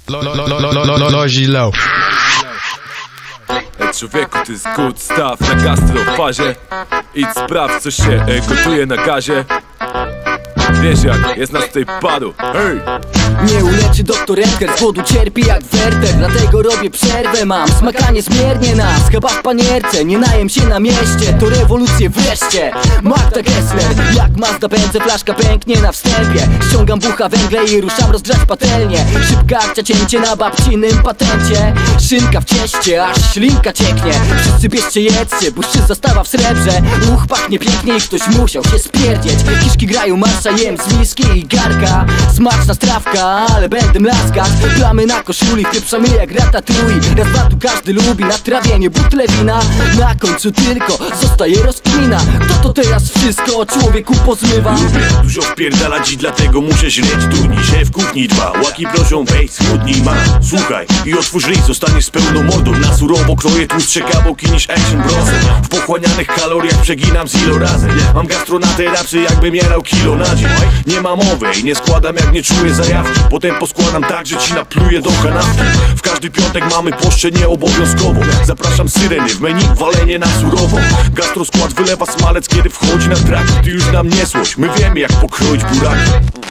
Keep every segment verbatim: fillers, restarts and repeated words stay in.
Lozi low. Ej człowieku, to jest good stuff na gastrofazie. Idź sprawdź, co się e, gotuje na gazie. Wiesz jak, jest nas tutaj paru. Hej! Nie uleczy doktor Edgar, z głodu cierpi jak Werter. Dlatego robię przerwę, mam smakanie zmiernie na schaba w panierce. Nie najem się na mieście, to rewolucję wreszcie. Magda Gessler, jak Mazda pędzę, flaszka pęknie na wstępie. Ściągam bucha węgle i ruszam rozgrzać patelnię. Szybka akcja, cięcie na babcinym patencie. Szynka w cieście, aż ślinka cieknie. Wszyscy bierzcie, jedzcie, błyszczy zastawa w srebrze. Uch, pachnie pięknie i ktoś musiał się spierdzieć. Kiszki grają marsza, jem z miski i garka. Smaczna strawka, ale będę mlaskać. Plamy na koszuli, pieprzamy jak ratatouille. Raz, dwa, tu każdy lubi natrawienie butle wina. Na końcu tylko zostaje rozkmina. Kto to teraz wszystko człowieku pozmywa? Lubię dużo wpierdalać i dlatego muszę źleć. Turni się w kuchni dwa, łaki proszą wejdź, schudnij ma. Słuchaj i otwórz ryj, zostaniesz z pełną mordą. Na surowo kroję tłustsze kawałki niż action brosem. W pochłanianych kaloriach przeginam z ilorazem. Mam gastro na terapii, jakbym jarał kilo na dzień. Nie ma mowy i nie składam jak nie czuję zajawki. Potem poskładam tak, że ci napluję do kanapki. W każdy piątek mamy poszcze nieobowiązkowo. Zapraszam syreny, w menu walenie na surowo. Gastroskład wylewa smalec, kiedy wchodzi na trak. Ty już nam nie słoś, my wiemy jak pokroić buraki.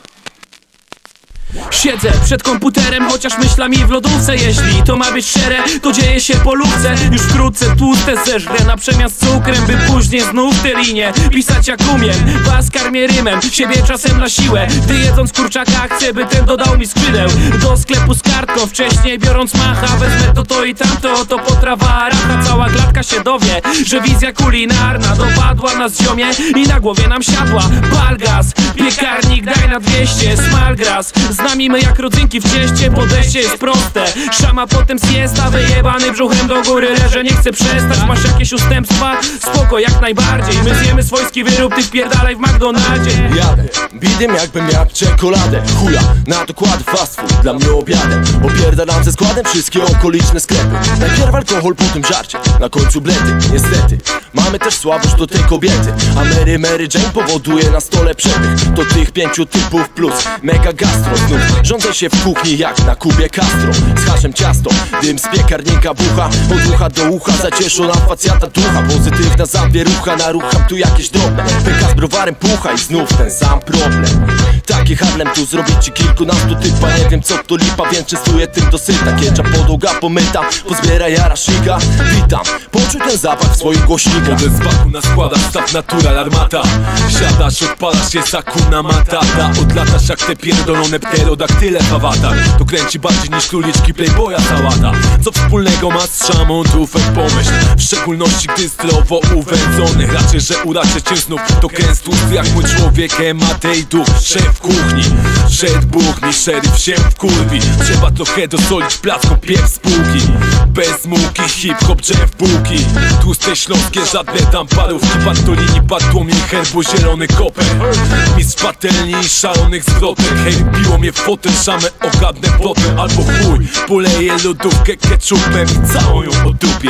Siedzę przed komputerem, chociaż myślami w lodówce. Jeśli to ma być szczere, to dzieje się po lówce. Już wkrótce tłuste zeżrę na przemian z cukrem, by później znów te linie pisać jak umiem. Was karmię rymem, siebie czasem na siłę. Gdy jedząc kurczaka chcę, by ten dodał mi skrzydeł. Do sklepu z kartką, wcześniej biorąc macha. Wezmę to, to i tamto, to potrawa rata. Cała klatka się dowie, że wizja kulinarna dopadła nas ziomie i na głowie nam siadła. Palgaz, piekarnik daj na dwieście, smalgras. Z nami my jak rodzynki w cieście, podejście jest proste. Szama potem siesta, wyjebany brzuchem do góry leżę. Nie chcę przestać, masz jakieś ustępstwa? Spoko, jak najbardziej. My zjemy swojski wyrób, ty wpierdalaj w McDonaldzie. Jadę, bidym jakbym jadł czekoladę. Chuja, na to kładę fast food, dla mnie obiadem. Opierdalam ze składem wszystkie okoliczne sklepy. Najpierw alkohol, potem żarcie, na końcu bledy. Niestety, mamy też słabość do tej kobiety. A Mary Mary Jane powoduje na stole przepych. Do tych pięciu typów plus mega gastro. Znów rządzę się w kuchni jak na Kubie Castro. Z haszem ciasto, dym z piekarnika bucha. Od ucha do ucha, zacieszona facjata ducha. Pozytywna zawierucha, narucham tu jakieś drobne. Pyka z browarem pucha i znów ten sam problem. Taki handlem tu zrobić ci kilkunastu typa. Nie wiem co to lipa, więc częstuję tym dosyta. Kiecza podłoga pomyta, pozbiera jara szyga. Witam, poczuj ten zapach w swoich głośnikach. Potem z baku naskładasz staw natural armata. Siadasz, odpalasz jest sakuna matata. Odlatasz jak te pierdolone pterodaktyle w awatach. To kręci bardziej niż króliczki Playboya sałata. Co wspólnego ma z szamą, tufek pomyśl. W szczególności gdy zdrowo uwędzony. Raczej, że uraczę cię znów to kęstów jak mój człowiek Matej duch. Szef kuchni, szedł Bóg mi, szeryf się wkurwi. Trzeba trochę dosolić placką piew spółki. Bez muki, hip-hop, drzew bułki. Tłuste śląskie, żadne tam parówki. Bartolini, Bartłomiej, herbo, zielony koper. Mistrz patelni i szalonych zwrotek. Hej, biło mnie w fotel, szamę ogadnę potem. Albo chuj, poleję lodówkę ketchupem i całą ją odupię.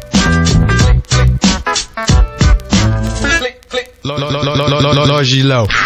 Lozi low.